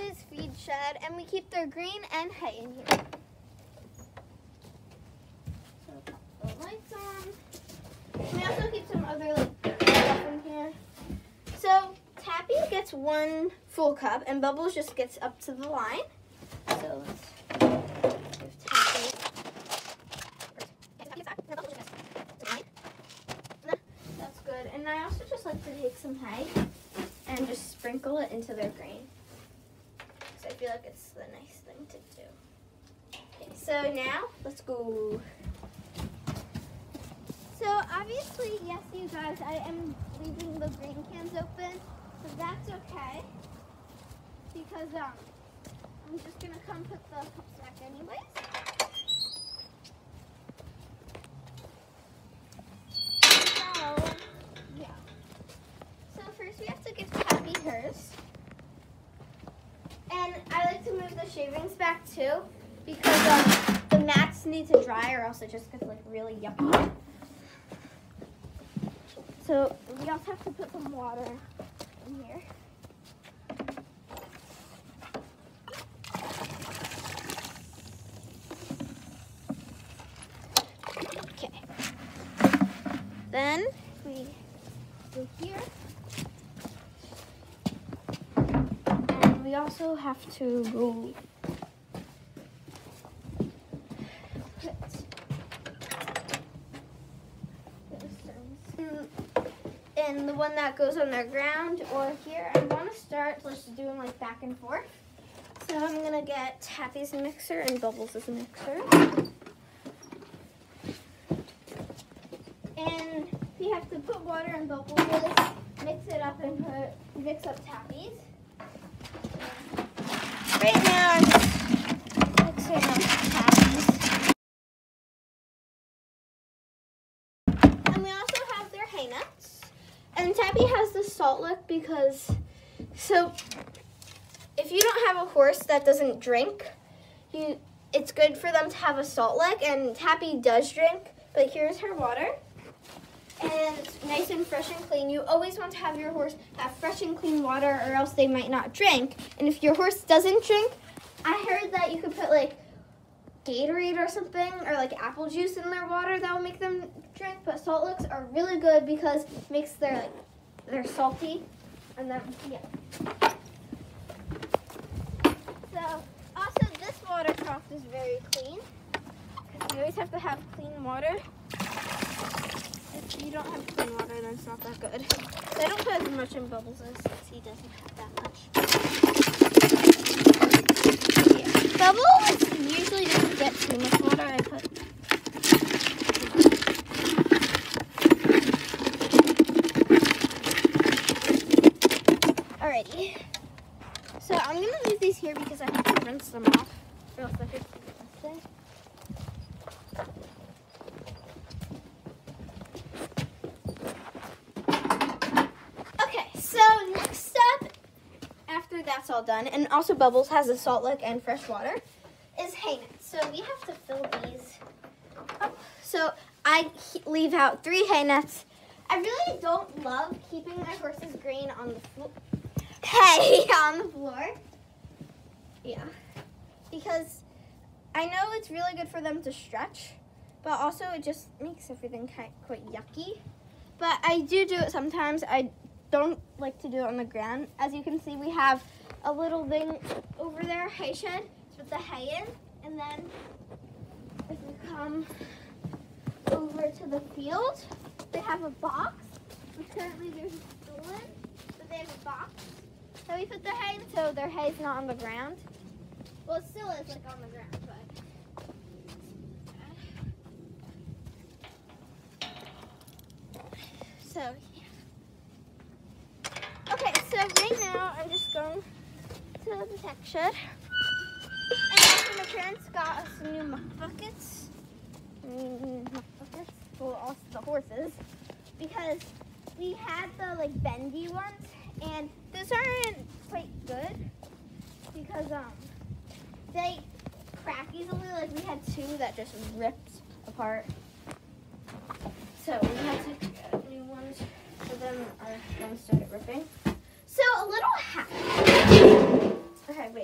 Tappy's feed shed, and we keep their grain and hay in here. So pop the lights on. We also keep some other stuff in here. So Tappy gets 1 full cup, and Bubbles just gets up to the line. So let's give Tappy. That's good. And I also just like to take some hay and just sprinkle it into their grain. Because I feel like it's the nice thing to do. Okay, so now let's go. So obviously, yes, you guys, I am leaving the grain cans open, but that's okay. Because I'm just gonna come put the cups back anyways. So, yeah. So first we have to give Tappy hers. And I like to move the shavings back too, because the mats need to dry or else it just gets like really yucky. So we also have to put some water in here. Okay. Then we go here. And we also have to go and the one that goes on the ground or here. I want to start just doing like back and forth. So I'm going to get Tappy's mixer and Bubbles' mixer. And you have to put water in Bubbles', mix it up and mix up Tappy's. Right now I'm just mixing up Tappy's. And we also have their hay nuts. And Tappy has the salt lick because, so if you don't have a horse that doesn't drink, it's good for them to have a salt lick, and Tappy does drink, but here's her water. And it's nice and fresh and clean. You always want to have your horse have fresh and clean water or else they might not drink. And if your horse doesn't drink, I heard that you could put like Gatorade or something, or like apple juice in their water that will make them drink. But salt licks are really good because it makes they're salty, and then yeah. So also this water trough is very clean because you always have to have clean water. If you don't have clean water, then it's not that good. So I don't put as much in Bubbles as he doesn't have that much. Yeah. Bubbles usually doesn't get too much water. I put. Alrighty. So I'm gonna leave these here because I have to rinse them off. Or else I could keep it. That's all done, and also Bubbles has a salt lick and fresh water, is hay nuts. So we have to fill these up. So I leave out 3 hay nuts. I really don't love keeping my horse's grain on the floor. Hay on the floor. Yeah, because I know it's really good for them to stretch, but also it just makes everything quite yucky. But I do it sometimes. I don't like to do it on the ground. As you can see, we have a little thing over there, hay shed, to put the hay in. And then if we come over to the field, they have a box, which currently there's stolen, but they have a box. So we put their hay in, so their hay's not on the ground. Well, it still is like on the ground, but. So, okay, so right now I'm just going to the tech shed. And after my parents got us some new muck buckets. For also the horses. Because we had the like bendy ones, and those aren't quite good because they crack easily. Like we had 2 that just ripped apart. So we had to get new ones. So then our ones started ripping. So a little hack. Okay, wait.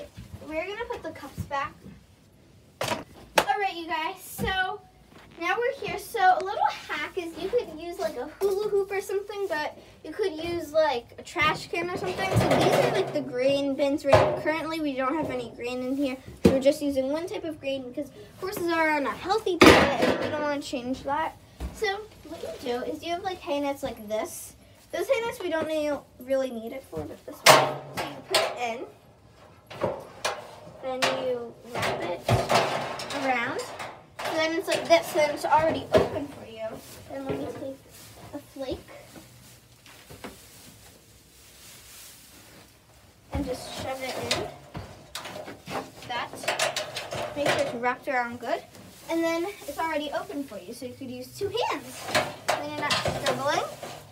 trash can or something. So these are like the grain bins. Currently, we don't have any grain in here. We're just using one type of grain because horses are on a healthy diet and we don't want to change that. So what you do is you have like hay nets like this. Those hay nets we don't really need it for, but this one. So you put it in, then you wrap it around. So then it's like this, so then it's already open for you. Then let me take a flake and just shove it in. That. Make sure it's wrapped around good. And then it's already open for you, so you could use 2 hands when you're not struggling.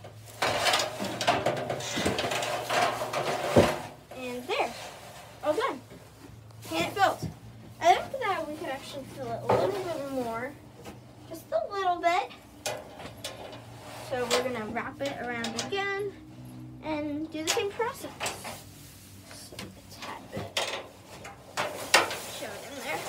And there, all done. Hand filled. I think that we could actually fill it a little bit more, just a little bit. So we're gonna wrap it around again and do the same process. So a tad bit, shove it in there.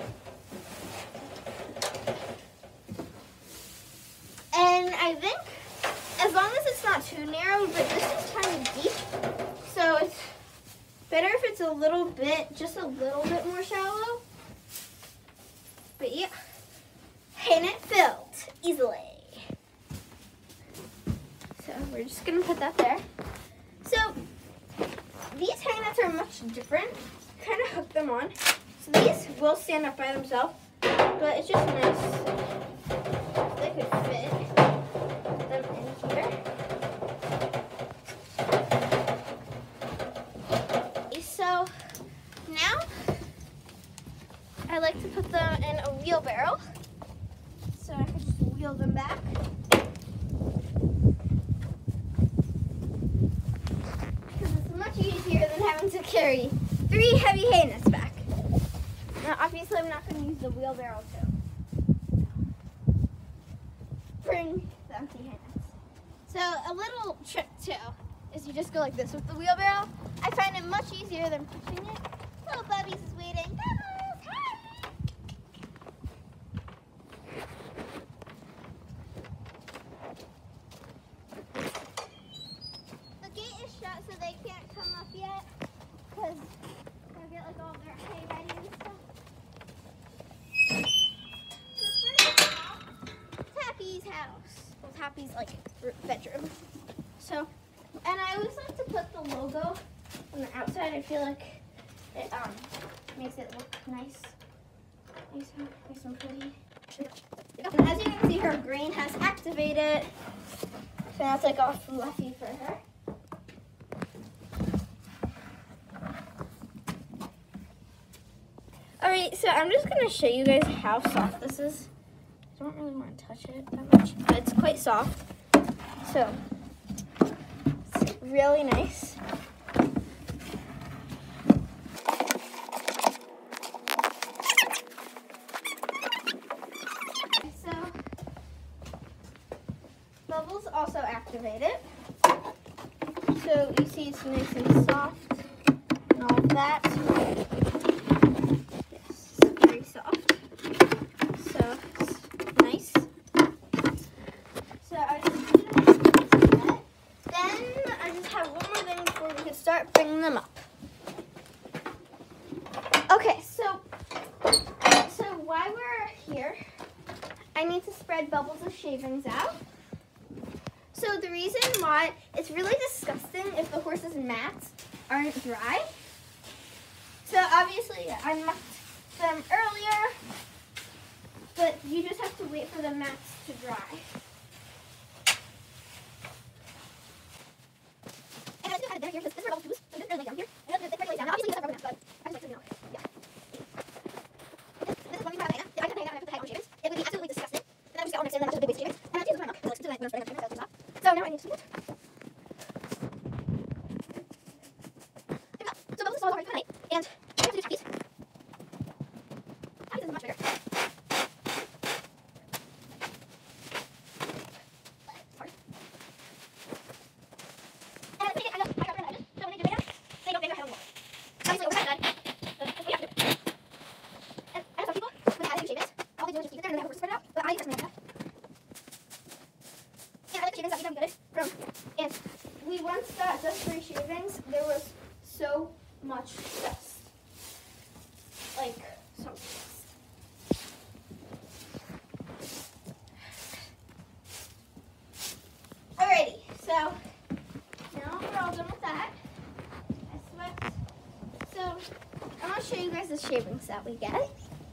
And I think as long as it's not too narrow, but this is kind of deep, so it's better if it's a little bit, just a little bit more shallow. But yeah, hay net filled easily. So we're just gonna put that there. So these hay nets are much different. Kind of hook them on. So these will stand up by themselves, but it's just nice. They could fit them in here. So now I like to put them in a wheelbarrow, so I can just wheel them back. Because it's much easier than having to carry 3 heavy hay nets back. Now obviously I'm not going to use the wheelbarrow to bring the empty hay nets. So a little trick too is you just go like this with the wheelbarrow. I find it much easier than pushing it. Little Bubbies is waiting. Bubbles, hi! The gate is shut so they can't come up yet because they'll get like all their hay ready and stuff. So first off, Tappy's house. Well, Tappy's like bedroom. So, and I always like to put the logo on the outside. I feel like it makes it look nice and pretty. And as you can see, her grain has activated. So now it's like all fluffy for her. Alright, so I'm just going to show you guys how soft this is. I don't really want to touch it that much, but it's quite soft. So, it's really nice. So, Bubbles also activated. So, you see it's nice and soft and all of that. Yes, it's very soft. So, it's nice. So, I just put it in that. Then, I just have one more thing before we can start bringing them up. Okay, so while we're here, I need to spread Bubbles' shavings out. So the reason why it's really disgusting if the horse's mats aren't dry. So obviously I mucked them earlier, but you just have to wait for the mats to dry. And I just had it down here because this is where Bubbles goes. So this is really down here. And it's pretty down. Obviously, it's not broken up, but I just like to, you know, yeah. This is when we put out the hay. If I could put hay out and I put the hay on shavings, it would be absolutely disgusting. And then we just get all mixed in and then just a big waste of shavings. And I just use my milk. Because it's when I'm spreading out shavings, so so now I need to sweep it. There we go. So Bubbles is already put in, and I have to do 2 pieces. I think this is much bigger. It's hard. And I got rid of the edges, so when they do that, they don't bang their head on the wall. Obviously, we're not done. So we have to do it. And I know some people, when they add shavings, all they do is just keep it there and then they have to spread it out. But I use something like that. And I like shavings that we have good from. And we once got just dust. Like some dust. Alrighty, so now we're all done with that. I swept. So I want to show you guys the shavings that we get.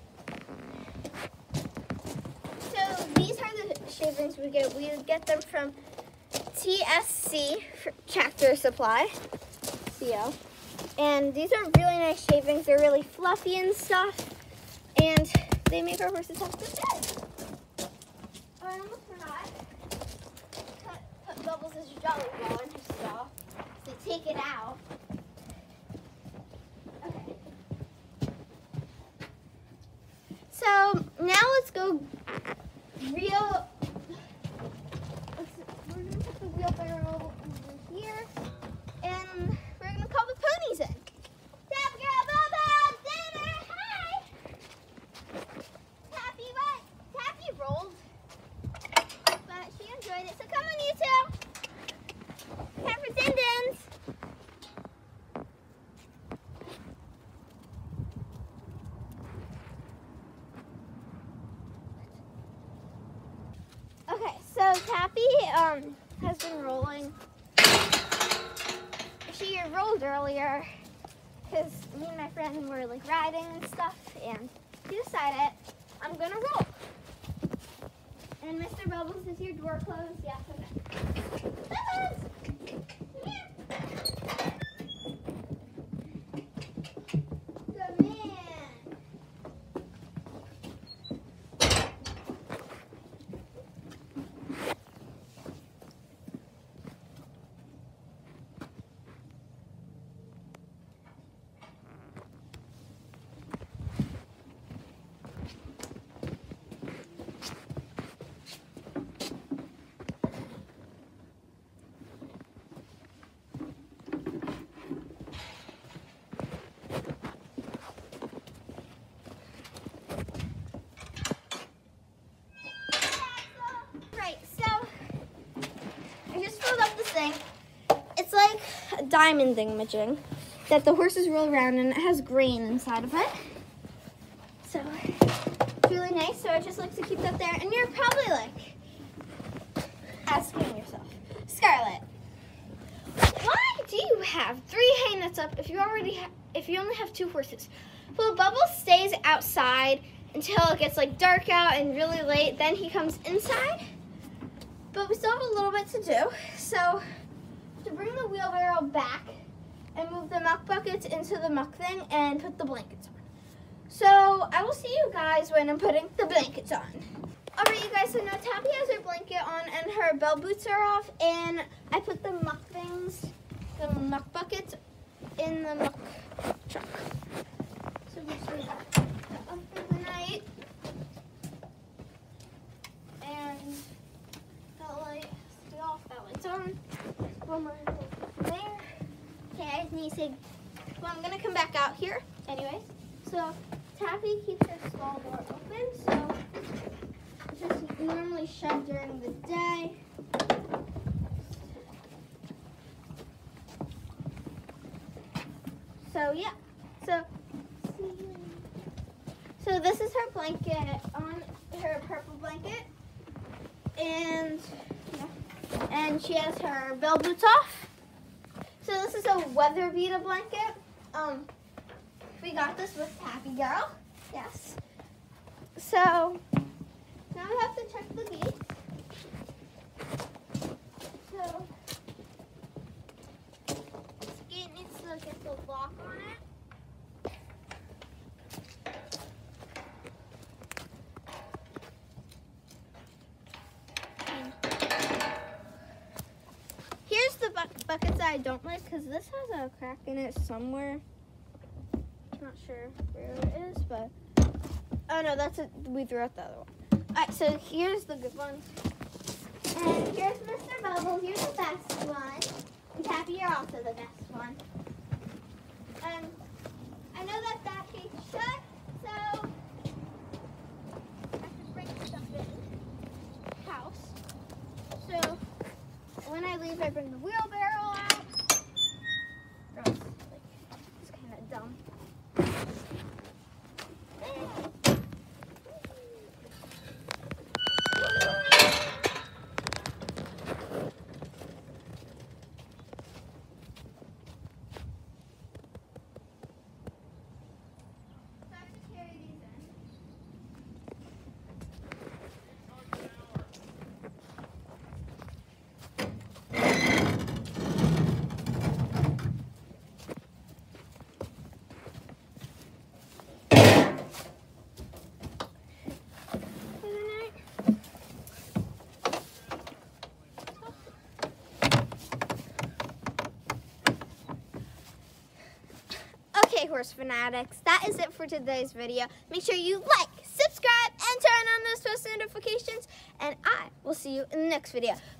So these are the shavings we get. We get them from TSC Tractor Supply, CO. And these are really nice shavings. They're really fluffy and stuff. And they make our horses have good day. Oh, I almost forgot. Put Bubbles' Jolly Ball in his straw. So take it out. Okay. So now let's go we're gonna put the wheelbarrow over here, and we're gonna call the ponies in. Dinner, hi! Taffy rolled, but she enjoyed it. So come on, you two. Time for din-dins. Okay, so Taffy has been rolling. She rolled earlier because me and my friend were like riding and stuff, and she decided I'm gonna roll. And Mr. Bubbles, is your door closed? Yes, okay. Bubbles! Come here. Good man. It's like a diamond thingamajig that the horses roll around, and it has grain inside of it. So it's really nice. So I just like to keep that there. And you're probably like asking yourself, Scarlett, why do you have 3 hay nets up if you only have 2 horses? Well, Bubbles stays outside until it gets like dark out and really late. Then he comes inside. But we still have a little bit to do. So to bring the wheelbarrow back and move the muck buckets into the muck thing and put the blankets on. So I will see you guys when I'm putting the blankets on. Alright, you guys, so now Taffy has her blanket on and her bell boots are off, and I put the muck things, the muck buckets, in the muck truck. So we'll just leave that up for the night. And that light has to be off, that light's on. One more there. Okay, I need to say, well, I'm gonna come back out here anyways. So Taffy keeps her stall door open, so it's just normally shut during the day. So yeah, so this is her blanket, on her purple blanket, and yeah, and she has her bell boots off. So this is a weather beater blanket. We got this with Taffy Girl. Yes. So now we have to check the gates. So this gate needs to get the lock on it. Here's the buckets that I don't like, because this has a crack in it somewhere. Not sure where it is, but oh no, that's it. We threw out the other one. Alright, so here's the good ones. And here's Mr. Bubbles. You're the best one. And Taffy, you're also the best one. I know that gate's shut, so I have to bring stuff in the house. So when I leave, I bring the wheelbarrow out. It's kind of dumb. Okay, horse fanatics, that is it for today's video. Make sure you like, subscribe, and turn on those post notifications, and I will see you in the next video.